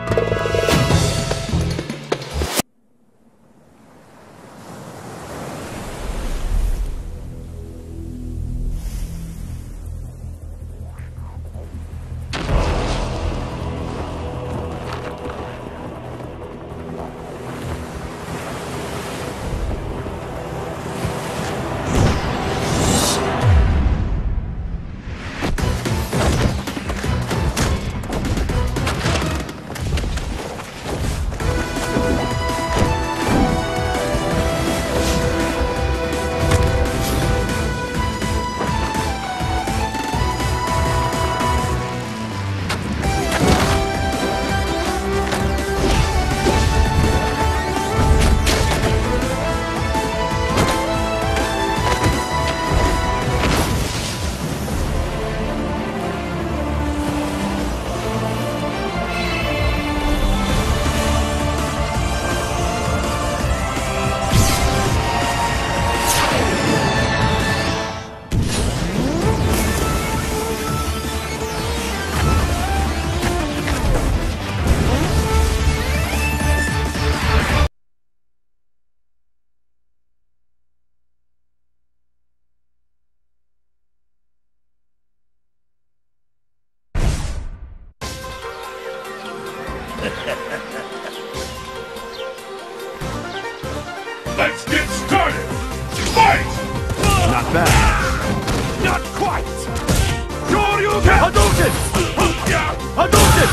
Let's get started! Fight! Not bad. Not quite! Shoryuken! Hadouken! Hadouken!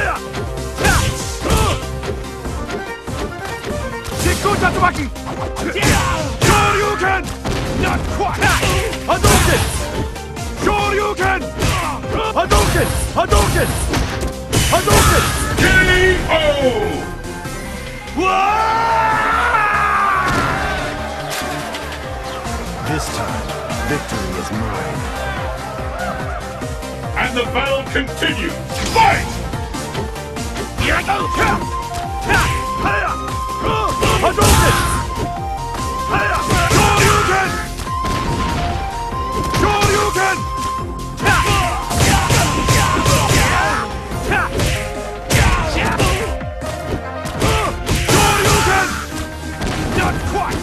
Jikko Tatsumaki! Shoryuken! Not quite! Hadouken! Shoryuken! Hadouken! Hadouken! Hadouken! K.O. This time, victory is mine. And the battle continues! Fight! Here I go! Hadouken! Shoryuken! Shoryuken! Not quite!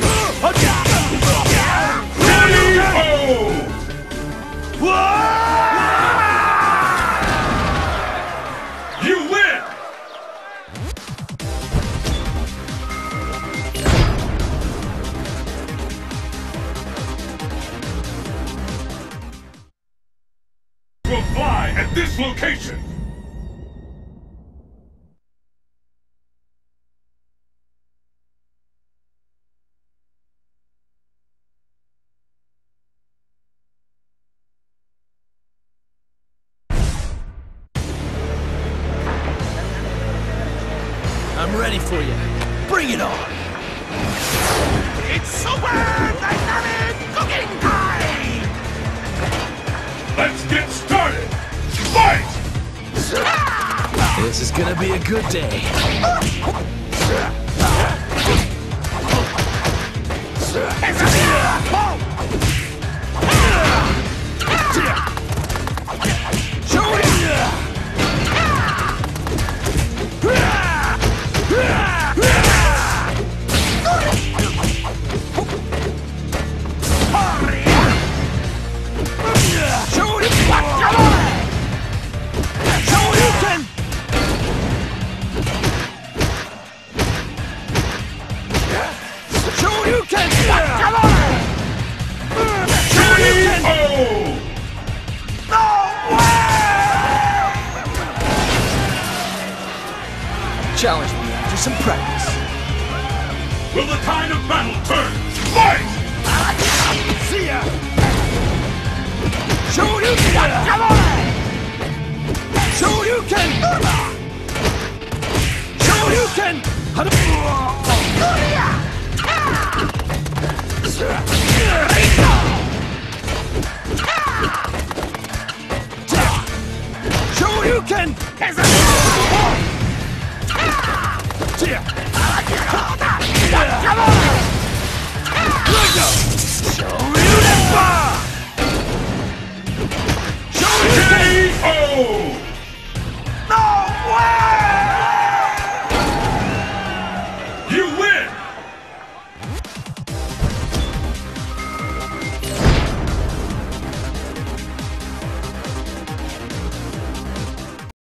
You win! Will fly at this location! I'm ready for you. Bring it on! It's super dynamic cooking time! Let's get started! Fight! This is gonna be a good day. Challenge me after some practice. Will the tide of battle turn? Fight! See ya! Shoryuken! Come on! Shoryuken! Shoryuken!